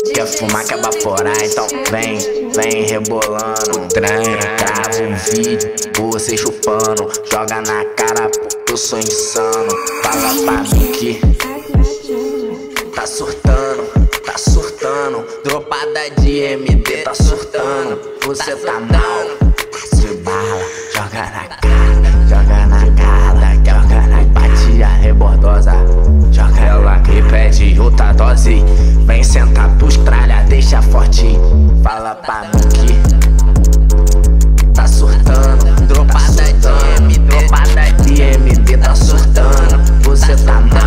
Quer fumar, quer evaporar, então vem rebolando o trem. Grava um vídeo, você chupando, joga na cara porque eu sou insano. Fala pra mim que tá surtando. Dropada de MD tá surtando. Você tá mal, se bala, joga na cara, joga na empatia rebordosa. Joga ela que pede outra dose. Vem sentar pros tralha, deixa forte. Fala pra mim que tá surtando. Dropada de MD tá surtando. Você tá mal.